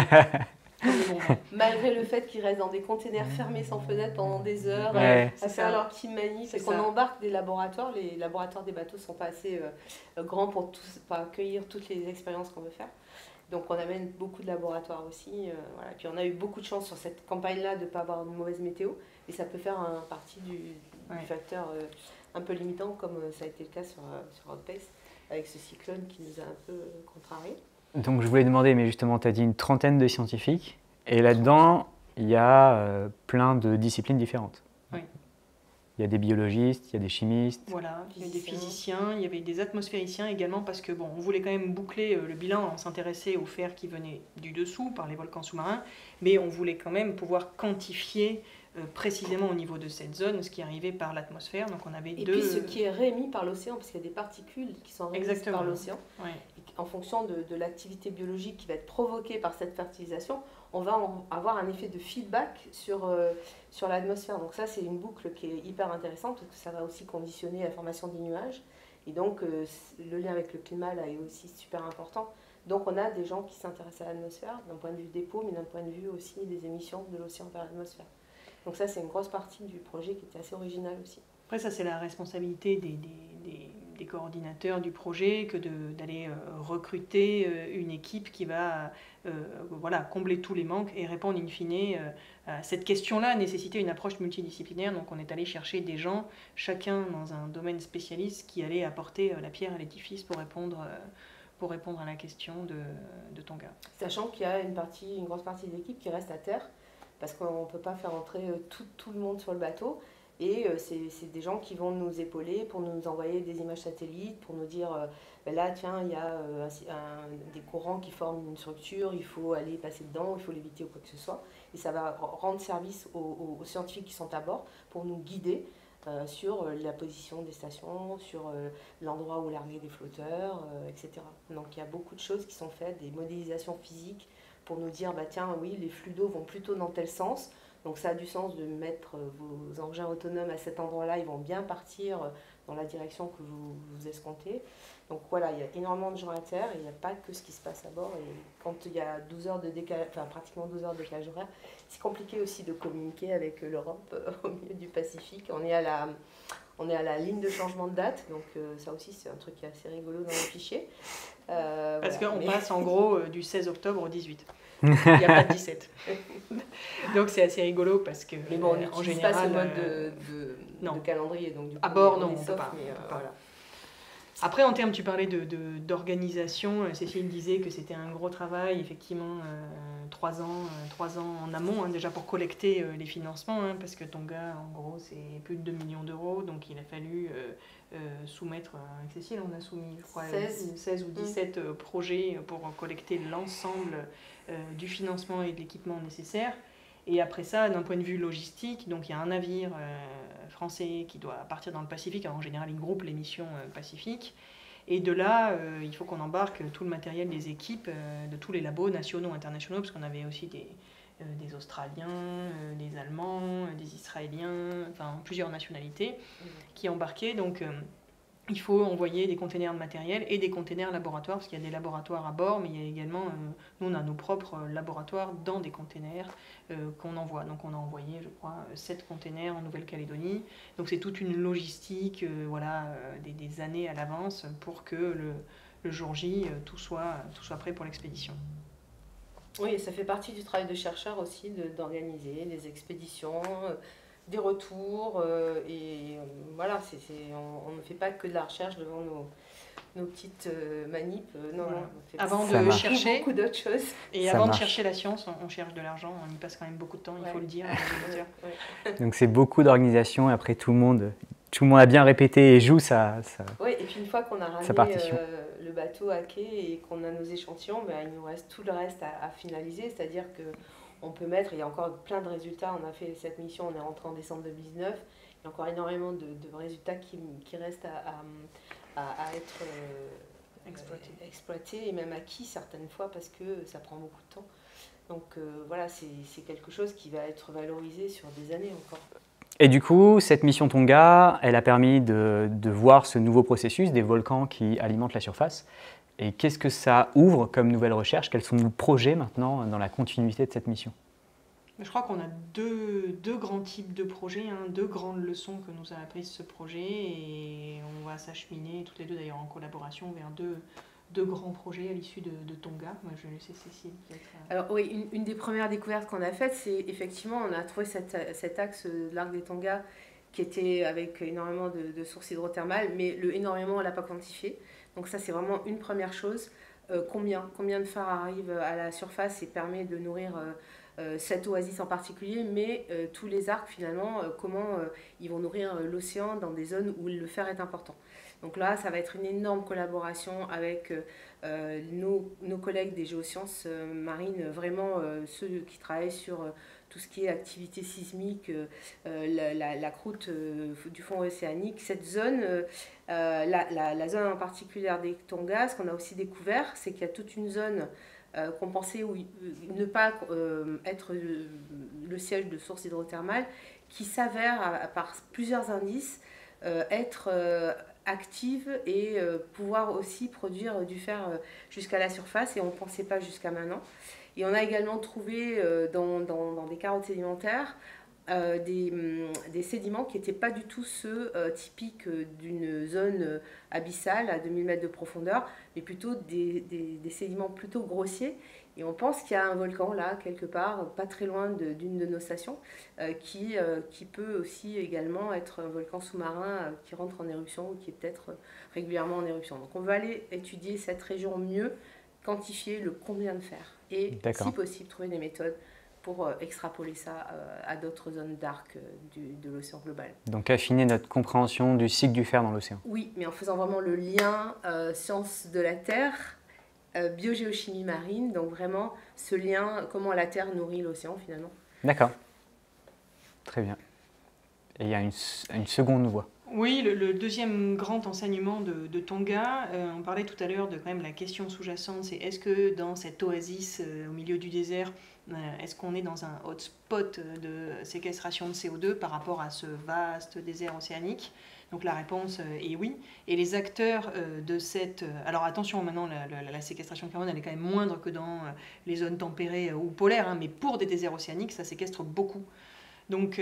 Malgré le fait qu'ils restent dans des containers fermés sans fenêtre pendant des heures, à faire leur petit manif, parce qu'on embarque des laboratoires. Les laboratoires des bateaux ne sont pas assez grands pour accueillir toutes les expériences qu'on veut faire. Donc on amène beaucoup de laboratoires aussi. Voilà. Puis on a eu beaucoup de chance sur cette campagne-là de ne pas avoir de mauvaise météo. Et ça peut faire partie du facteur un peu limitant, comme ça a été le cas sur Outpace, avec ce cyclone qui nous a un peu contrariés. Donc je voulais demander, mais justement, tu as dit une trentaine de scientifiques, et là-dedans, il y a plein de disciplines différentes. Oui. Il y a des biologistes, il y a des chimistes. Voilà, il y avait des physiciens, il y avait des atmosphériciens également, parce que bon, on voulait quand même boucler le bilan, on s'intéressait au fer qui venait du dessous par les volcans sous-marins, mais on voulait quand même pouvoir quantifier précisément au niveau de cette zone ce qui arrivait par l'atmosphère. Donc on avait et deux... puis ce qui est réémis par l'océan, parce qu'il y a des particules qui sont réémises par l'océan. Ouais. En fonction de l'activité biologique qui va être provoquée par cette fertilisation, on va avoir un effet de feedback sur l'atmosphère. Donc ça, c'est une boucle qui est hyper intéressante, parce que ça va aussi conditionner la formation des nuages. Et donc, le lien avec le climat là, est aussi super important. Donc on a des gens qui s'intéressent à l'atmosphère, d'un point de vue dépôt, mais d'un point de vue aussi des émissions de l'océan vers l'atmosphère. Donc ça, c'est une grosse partie du projet qui était assez originale aussi. Après, ça, c'est la responsabilité des coordinateurs du projet que d'aller recruter une équipe qui va voilà, combler tous les manques et répondre in fine à cette question-là nécessitait une approche multidisciplinaire. Donc on est allé chercher des gens, chacun dans un domaine spécialiste, qui allaient apporter la pierre à l'édifice pour répondre à la question de Tonga. Sachant qu'il y a une grosse partie de l'équipe qui reste à terre, parce qu'on ne peut pas faire entrer tout le monde sur le bateau. Et c'est des gens qui vont nous épauler pour nous envoyer des images satellites, pour nous dire ben là, tiens, il y a des courants qui forment une structure, il faut aller passer dedans, il faut l'éviter ou quoi que ce soit. Et ça va rendre service aux scientifiques qui sont à bord pour nous guider sur la position des stations, sur l'endroit où larguer des flotteurs, etc. Donc il y a beaucoup de choses qui sont faites, des modélisations physiques pour nous dire, bah, tiens, oui, les flux d'eau vont plutôt dans tel sens. Donc ça a du sens de mettre vos engins autonomes à cet endroit-là, ils vont bien partir dans la direction que vous escomptez. Donc voilà, il y a énormément de gens à terre et il n'y a pas que ce qui se passe à bord. Et quand il y a 12 heures de décalage, enfin pratiquement 12 heures de décalage horaire, c'est compliqué aussi de communiquer avec l'Europe au milieu du Pacifique. On est à la ligne de changement de date, donc ça aussi c'est un truc qui est assez rigolo dans les fichiers. Parce qu'on passe en gros du 16 octobre au 18. Il n'y a pas de 17. Donc c'est assez rigolo parce que mais bon, on en n'utilise général, pas ce mode de calendrier. Donc, du coup, à bord, non, on on ne peut pas. Voilà. Après, en termes, tu parlais d'organisation. Cécile disait que c'était un gros travail, effectivement, 3 ans en amont, hein, déjà pour collecter les financements, hein, parce que Tonga, en gros, c'est plus de 2 millions d'euros, donc il a fallu soumettre, avec Cécile, on a soumis, je crois, 16 ou 17 projets pour collecter l'ensemble du financement et de l'équipement nécessaire. Et après ça, d'un point de vue logistique, donc il y a un navire français qui doit partir dans le Pacifique. Alors, en général, il groupe les missions Pacifique. Et de là, il faut qu'on embarque tout le matériel des équipes, de tous les labos nationaux, internationaux, parce qu'on avait aussi des Australiens, des Allemands, des Israéliens, enfin plusieurs nationalités qui embarquaient. Donc il faut envoyer des containers de matériel et des containers laboratoires, parce qu'il y a des laboratoires à bord, mais il y a également, nous on a nos propres laboratoires dans des containers qu'on envoie. Donc on a envoyé, je crois, 7 containers en Nouvelle-Calédonie. Donc c'est toute une logistique, des années à l'avance pour que le jour J, tout soit prêt pour l'expédition. Oui, et ça fait partie du travail de chercheur aussi d'organiser les expéditions, des retours, voilà, on ne fait pas que de la recherche devant nos petites manips. Non, voilà. on fait avant de chercher beaucoup d'autres choses. Et avant de chercher la science, on cherche de l'argent, on y passe quand même beaucoup de temps, il faut le dire. Donc c'est beaucoup d'organisation et après tout le monde a bien répété et joue ça. Oui, et puis une fois qu'on a ramené le bateau à quai et qu'on a nos échantillons, ben, il nous reste tout le reste à finaliser, c'est-à-dire que on peut mettre, il y a encore plein de résultats, on a fait cette mission, on est rentré en décembre 2019, il y a encore énormément de résultats qui restent à être exploités et même acquis certaines fois parce que ça prend beaucoup de temps. Donc voilà, c'est quelque chose qui va être valorisé sur des années encore. Et du coup, cette mission Tonga, elle a permis de voir ce nouveau processus des volcans qui alimentent la surface. Et qu'est-ce que ça ouvre comme nouvelle recherche? Quels sont nos projets maintenant dans la continuité de cette mission? Je crois qu'on a deux grands types de projets, hein, 2 grandes leçons que nous a apprises ce projet et on va s'acheminer toutes les deux d'ailleurs en collaboration vers deux grands projets à l'issue de Tonga. Moi je vais laisser Cécile peut-être. Alors oui, une des premières découvertes qu'on a faites, c'est effectivement on a trouvé cet axe de l'arc des Tonga qui était avec énormément de sources hydrothermales, mais le énormément on ne l'a pas quantifié. Donc ça c'est vraiment une première chose. combien de phare arrive à la surface et permet de nourrir cette oasis en particulier, mais tous les arcs finalement, comment ils vont nourrir l'océan dans des zones où le fer est important. Donc là, ça va être une énorme collaboration avec nos collègues des géosciences marines, vraiment ceux qui travaillent sur tout ce qui est activité sismique, la croûte du fond océanique. Cette zone, la zone en particulier des Tonga, ce qu'on a aussi découvert, c'est qu'il y a toute une zone qu'on pensait ne pas être le siège de sources hydrothermales, qui s'avère, par plusieurs indices, être active et pouvoir aussi produire du fer jusqu'à la surface, et on ne pensait pas jusqu'à maintenant. Et on a également trouvé dans des carottes sédimentaires des sédiments qui n'étaient pas du tout ceux typiques d'une zone abyssale à 2000 mètres de profondeur, mais plutôt des sédiments plutôt grossiers. Et on pense qu'il y a un volcan là, quelque part, pas très loin d'une de nos stations, qui peut aussi également être un volcan sous-marin qui rentre en éruption ou qui est peut-être régulièrement en éruption. Donc on va aller étudier cette région mieux, quantifier le combien de fer et, si possible, trouver des méthodes pour extrapoler ça à d'autres zones d'arc de l'océan global. Donc affiner notre compréhension du cycle du fer dans l'océan. Oui, mais en faisant vraiment le lien sciences de la Terre, biogéochimie marine, donc vraiment ce lien, comment la Terre nourrit l'océan finalement. D'accord, très bien. Et il y a une seconde voie. Oui, le deuxième grand enseignement de Tonga, on parlait tout à l'heure de quand même la question sous-jacente, c'est est-ce que dans cette oasis au milieu du désert, est-ce qu'on est dans un hotspot de séquestration de CO2 par rapport à ce vaste désert océanique? Donc la réponse est oui. Et les acteurs de cette... alors attention, maintenant la séquestration de carbone elle est quand même moindre que dans les zones tempérées ou polaires, hein, mais pour des déserts océaniques, ça séquestre beaucoup. Donc,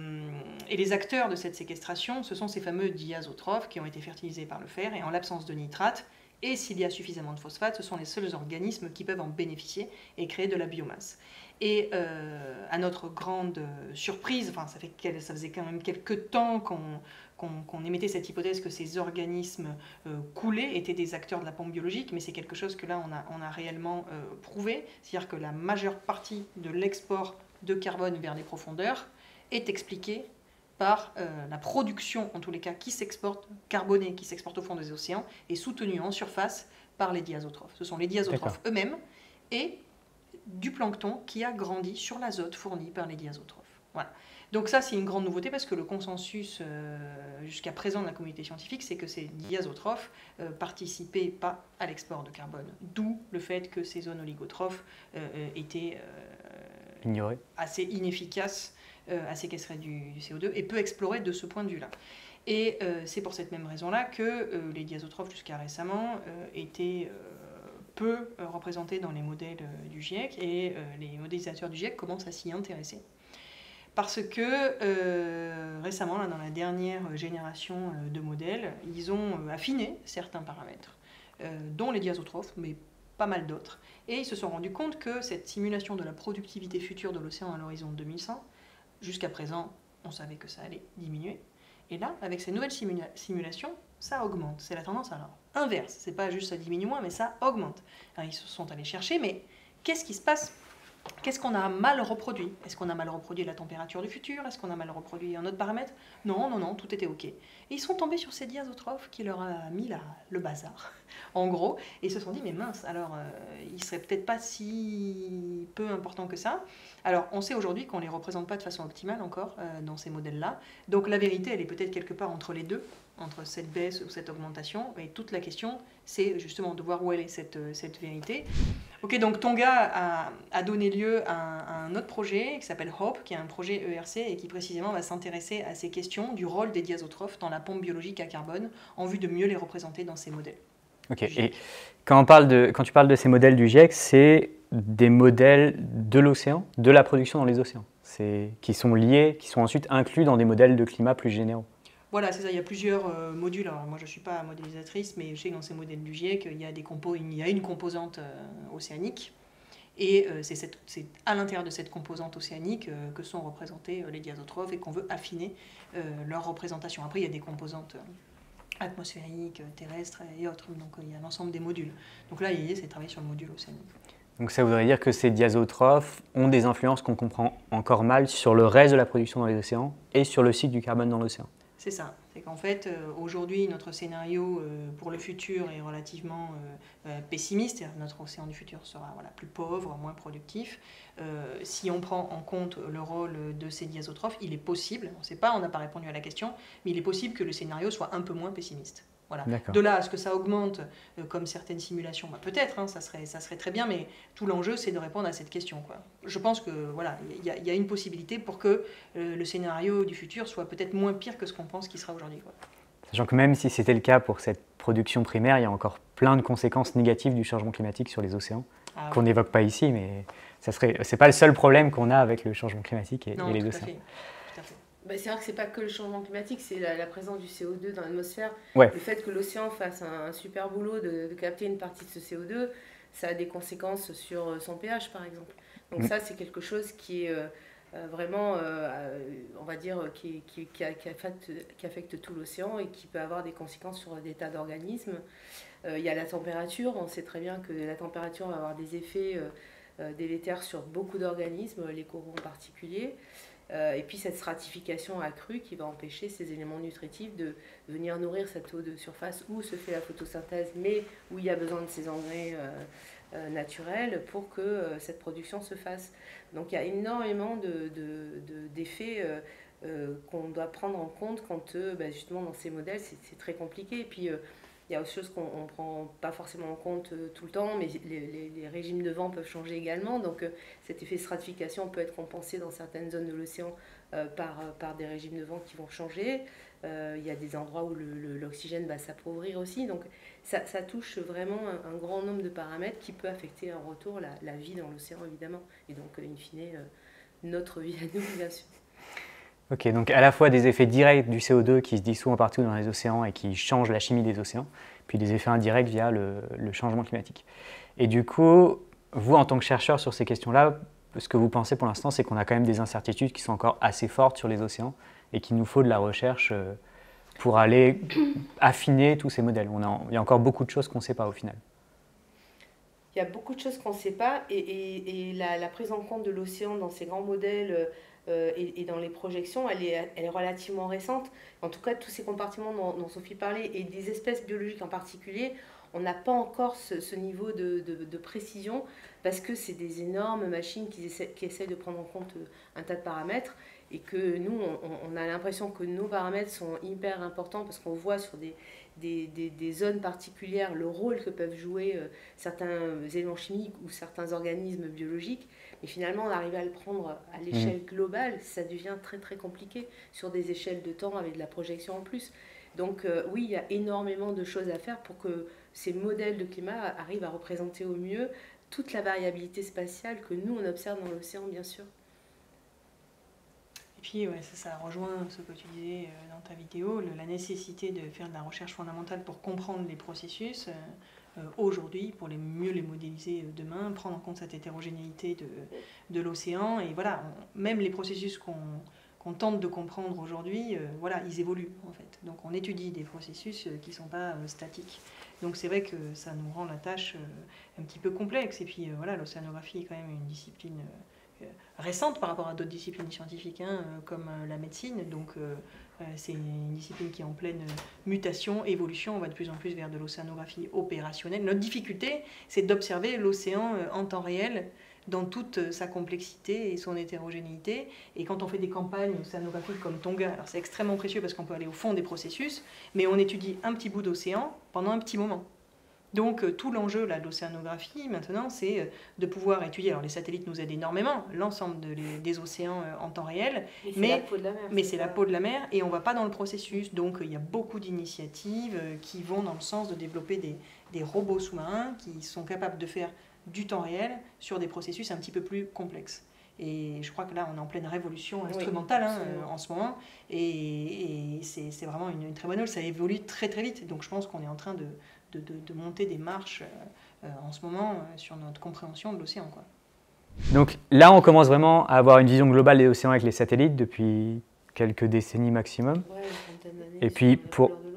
et les acteurs de cette séquestration, ce sont ces fameux diazotrophes qui ont été fertilisés par le fer, et en l'absence de nitrate, et s'il y a suffisamment de phosphate, ce sont les seuls organismes qui peuvent en bénéficier et créer de la biomasse. Et à notre grande surprise, enfin, ça faisait quand même quelques temps qu'on émettait cette hypothèse que ces organismes coulés étaient des acteurs de la pompe biologique, mais c'est quelque chose que là on a réellement prouvé, c'est-à-dire que la majeure partie de l'export de carbone vers les profondeurs est expliquée par la production, en tous les cas, qui s'exporte, carbonée, qui s'exporte au fond des océans, et soutenue en surface par les diazotrophes. Ce sont les diazotrophes eux-mêmes et du plancton qui a grandi sur l'azote fourni par les diazotrophes. Voilà. Donc ça, c'est une grande nouveauté parce que le consensus jusqu'à présent de la communauté scientifique, c'est que ces diazotrophes participaient pas à l'export de carbone. D'où le fait que ces zones oligotrophes étaient ignorées, assez inefficaces à séquestrer du CO2 et peu explorées de ce point de vue-là. Et c'est pour cette même raison-là que les diazotrophes, jusqu'à récemment, étaient peu représentés dans les modèles du GIEC, et les modélisateurs du GIEC commencent à s'y intéresser. Parce que récemment, là, dans la dernière génération de modèles, ils ont affiné certains paramètres, dont les diazotrophes, mais pas mal d'autres. Et ils se sont rendus compte que cette simulation de la productivité future de l'océan à l'horizon 2100, jusqu'à présent, on savait que ça allait diminuer. Et là, avec ces nouvelles simulations, ça augmente. C'est la tendance alors inverse. C'est pas juste ça diminue moins, mais ça augmente. Alors, ils se sont allés chercher, mais qu'est-ce qui se passe? Qu'est-ce qu'on a mal reproduit? Est-ce qu'on a mal reproduit la température du futur? Est-ce qu'on a mal reproduit un autre paramètre? Non, non, non, tout était OK. Et ils sont tombés sur ces diazotrophes qui leur a mis le bazar, en gros, et ils se sont dit, mais mince, alors, ils seraient peut-être pas si peu importants que ça. Alors, on sait aujourd'hui qu'on ne les représente pas de façon optimale encore dans ces modèles-là. Donc, la vérité, elle est peut-être quelque part entre les deux, entre cette baisse ou cette augmentation. Et toute la question, c'est justement de voir où elle est cette vérité. Ok, donc Tonga a donné lieu à un autre projet qui s'appelle HOPE, qui est un projet ERC et qui précisément va s'intéresser à ces questions du rôle des diazotrophes dans la pompe biologique à carbone en vue de mieux les représenter dans ces modèles. Ok, et quand tu parles de ces modèles du GIEC, c'est des modèles de l'océan, de la production dans les océans, qui sont liés, qui sont ensuite inclus dans des modèles de climat plus généraux. Voilà, c'est ça, il y a plusieurs modules. Alors, moi, je ne suis pas modélisatrice, mais je sais que dans ces modèles du GIEC, il y a une composante océanique. Et c'est à l'intérieur de cette composante océanique que sont représentés les diazotrophes et qu'on veut affiner leur représentation. Après, il y a des composantes atmosphérique, terrestre et autres. Donc il y a l'ensemble des modules. Donc là, l'idée, c'est de travailler sur le module océanique. Donc ça voudrait dire que ces diazotrophes ont des influences qu'on comprend encore mal sur le reste de la production dans les océans et sur le cycle du carbone dans l'océan. C'est ça. C'est qu'en fait, aujourd'hui, notre scénario pour le futur est relativement pessimiste. Notre océan du futur sera plus pauvre, moins productif. Si on prend en compte le rôle de ces diazotrophes, il est possible, on ne sait pas, on n'a pas répondu à la question, mais il est possible que le scénario soit un peu moins pessimiste. Voilà. De là à ce que ça augmente, comme certaines simulations, peut-être, hein, ça serait très bien, mais tout l'enjeu, c'est de répondre à cette question, quoi. Je pense que voilà, y a une possibilité pour que le scénario du futur soit peut-être moins pire que ce qu'on pense qu'il sera aujourd'hui, quoi. Sachant que même si c'était le cas pour cette production primaire, il y a encore plein de conséquences négatives du changement climatique sur les océans, qu'on n'évoque pas ici, mais c'est pas le seul problème qu'on a avec le changement climatique et les océans. Tout à fait. C'est vrai que c'est pas que le changement climatique, c'est la présence du CO2 dans l'atmosphère. Ouais. Le fait que l'océan fasse un super boulot de capter une partie de ce CO2, ça a des conséquences sur son pH par exemple. Donc ça, c'est quelque chose qui est vraiment, on va dire, qui affecte tout l'océan et qui peut avoir des conséquences sur des tas d'organismes. Il y a la température, on sait très bien que la température va avoir des effets délétères sur beaucoup d'organismes, les coraux en particulier. Et puis cette stratification accrue qui va empêcher ces éléments nutritifs de venir nourrir cette eau de surface où se fait la photosynthèse, mais où il y a besoin de ces engrais naturels pour que cette production se fasse. Donc il y a énormément d'effets qu'on doit prendre en compte quand justement dans ces modèles c'est très compliqué. Et puis il y a autre chose qu'on ne prend pas forcément en compte tout le temps, mais les régimes de vent peuvent changer également. Donc cet effet de stratification peut être compensé dans certaines zones de l'océan par des régimes de vent qui vont changer. Il y a des endroits où l'oxygène va s'appauvrir aussi. Donc ça touche vraiment un grand nombre de paramètres qui peut affecter en retour la vie dans l'océan, évidemment. Et donc, in fine, notre vie à nous, bien sûr. Ok, donc à la fois des effets directs du CO2 qui se dissout en partout dans les océans et qui changent la chimie des océans, puis des effets indirects via le changement climatique. Et du coup, vous, en tant que chercheur sur ces questions-là, ce que vous pensez pour l'instant, c'est qu'on a quand même des incertitudes qui sont encore assez fortes sur les océans et qu'il nous faut de la recherche pour aller affiner tous ces modèles. Il y a encore beaucoup de choses qu'on ne sait pas au final. Il y a beaucoup de choses qu'on ne sait pas et la prise en compte de l'océan dans ces grands modèles et dans les projections, elle est relativement récente. En tout cas, tous ces compartiments dont Sophie parlait et des espèces biologiques en particulier, on n'a pas encore ce niveau de précision parce que c'est des énormes machines qui essaient de prendre en compte un tas de paramètres et que nous, on a l'impression que nos paramètres sont hyper importants parce qu'on voit sur des zones particulières le rôle que peuvent jouer certains éléments chimiques ou certains organismes biologiques. Et finalement, arriver à le prendre à l'échelle globale, ça devient très très compliqué sur des échelles de temps avec de la projection en plus. Donc oui, il y a énormément de choses à faire pour que ces modèles de climat arrivent à représenter au mieux toute la variabilité spatiale que nous, on observe dans l'océan, bien sûr. Et puis, ça rejoint ce que tu disais dans ta vidéo, la nécessité de faire de la recherche fondamentale pour comprendre les processus aujourd'hui, pour mieux les modéliser demain, prendre en compte cette hétérogénéité de l'océan. Et voilà, même les processus qu'on tente de comprendre aujourd'hui, ils évoluent en fait. Donc on étudie des processus qui ne sont pas statiques. Donc c'est vrai que ça nous rend la tâche un petit peu complexe. Et puis l'océanographie est quand même une discipline récente par rapport à d'autres disciplines scientifiques comme la médecine. Donc c'est une discipline qui est en pleine mutation, évolution. On va de plus en plus vers de l'océanographie opérationnelle. Notre difficulté, c'est d'observer l'océan en temps réel dans toute sa complexité et son hétérogénéité. Et quand on fait des campagnes océanographiques comme Tonga, alors c'est extrêmement précieux parce qu'on peut aller au fond des processus, mais on étudie un petit bout d'océan pendant un petit moment. Donc tout l'enjeu de l'océanographie maintenant, c'est de pouvoir étudier, alors les satellites nous aident énormément, l'ensemble des océans en temps réel, mais c'est la peau de la mer et on ne va pas dans le processus. Donc il y a beaucoup d'initiatives qui vont dans le sens de développer des robots sous-marins qui sont capables de faire du temps réel sur des processus un petit peu plus complexes. Et je crois que là, on est en pleine révolution instrumentale en ce moment. Et c'est vraiment une très bonne nouvelle. Ça évolue très très vite. Donc je pense qu'on est en train de monter des marches en ce moment sur notre compréhension de l'océan, quoi. Donc là, on commence vraiment à avoir une vision globale des océans avec les satellites depuis quelques décennies maximum. Ouais, une trentaine d'années. Et puis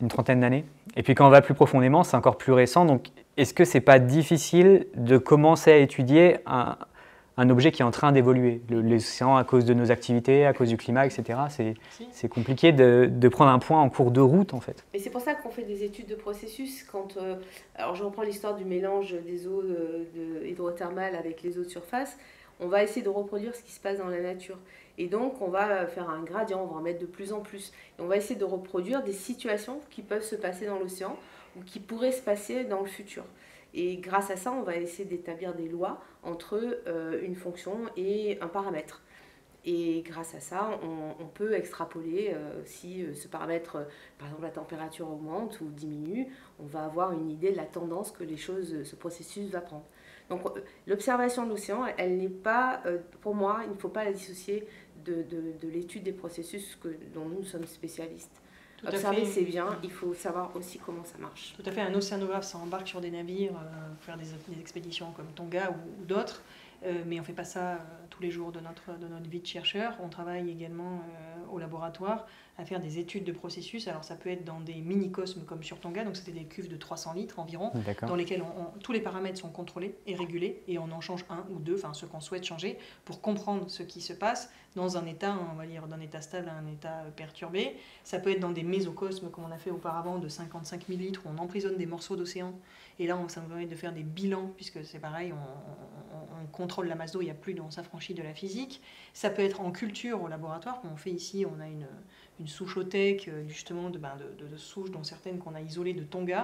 Une trentaine d'années. Et puis quand on va plus profondément, c'est encore plus récent. Donc est-ce que c'est pas difficile de commencer à étudier un objet qui est en train d'évoluer? L'océan, à cause de nos activités, à cause du climat, etc. C'est compliqué de prendre un point en cours de route, en fait. Et c'est pour ça qu'on fait des études de processus. Alors je reprends l'histoire du mélange des eaux hydrothermales avec les eaux de surface. On va essayer de reproduire ce qui se passe dans la nature. Et donc, on va faire un gradient, on va en mettre de plus en plus. Et on va essayer de reproduire des situations qui peuvent se passer dans l'océan ou qui pourraient se passer dans le futur. Et grâce à ça, on va essayer d'établir des lois entre une fonction et un paramètre. Et grâce à ça, on peut extrapoler si ce paramètre, par exemple la température augmente ou diminue, on va avoir une idée de la tendance que ce processus va prendre. Donc l'observation de l'océan, elle n'est pas, pour moi, il ne faut pas la dissocier de l'étude des processus dont nous sommes spécialistes. Observer, c'est bien, il faut savoir aussi comment ça marche. Tout à fait, un océanographe s'embarque sur des navires, faire des expéditions comme Tonga ou d'autres, mais on ne fait pas ça tous les jours de notre vie de chercheur. On travaille également au laboratoire à faire des études de processus. Alors ça peut être dans des mini-cosmes comme sur Tonga, donc c'était des cuves de 300 litres environ, dans lesquelles tous les paramètres sont contrôlés et régulés, et on en change un ou deux, enfin ce qu'on souhaite changer, pour comprendre ce qui se passe dans un état, on va dire d'un état stable à un état perturbé. Ça peut être dans des mésocosmes comme on a fait auparavant de 55 000 litres, où on emprisonne des morceaux d'océan, et là ça nous permet de faire des bilans, puisque c'est pareil, on contrôle la masse d'eau, on s'affranchit de la physique. Ça peut être en culture au laboratoire, comme on fait ici, on a une souchothèque justement de souches, dont certaines qu'on a isolées de Tonga,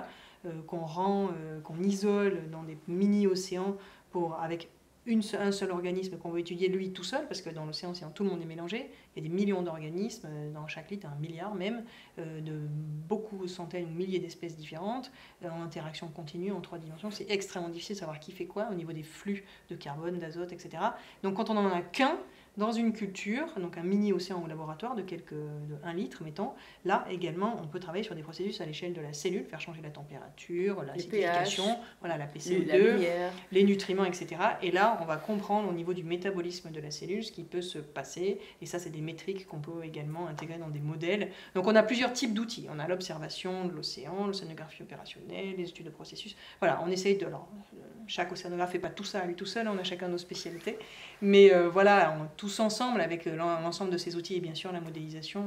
qu'on isole dans des mini-océans avec un seul organisme qu'on va étudier lui tout seul, parce que dans l'océan tout le monde est mélangé, il y a des millions d'organismes, dans chaque litre, 1 milliard même, de beaucoup centaines ou milliers d'espèces différentes, en interaction continue en 3 dimensions. C'est extrêmement difficile de savoir qui fait quoi au niveau des flux de carbone, d'azote, etc. Donc quand on n'en a qu'un, dans une culture, donc un mini-océan au laboratoire de 1 litre, mettons, là également, on peut travailler sur des processus à l'échelle de la cellule, faire changer la température, l'acidification, la PCO2, les nutriments, etc. Et là, on va comprendre au niveau du métabolisme de la cellule ce qui peut se passer. Et ça, c'est des métriques qu'on peut également intégrer dans des modèles. Donc on a plusieurs types d'outils. On a l'observation de l'océan, l'océanographie opérationnelle, les études de processus. Voilà, on essaye de... Alors, chaque océanographe ne fait pas tout ça à lui tout seul, on a chacun nos spécialités. Mais tous ensemble, avec l'ensemble de ces outils et bien sûr la modélisation,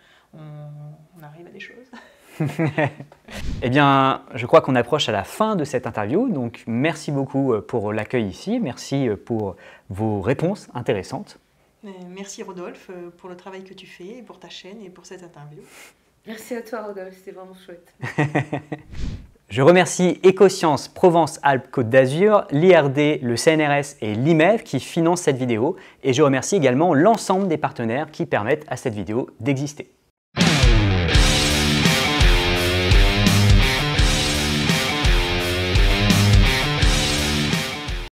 on arrive à des choses. Eh bien, je crois qu'on approche à la fin de cette interview, donc merci beaucoup pour l'accueil ici, merci pour vos réponses intéressantes. Merci Rodolphe pour le travail que tu fais, pour ta chaîne et pour cette interview. Merci à toi Rodolphe, c'était vraiment chouette. Je remercie Ecosciences Provence-Alpes-Côte d'Azur, l'IRD, le CNRS et l'IMEV qui financent cette vidéo, et je remercie également l'ensemble des partenaires qui permettent à cette vidéo d'exister.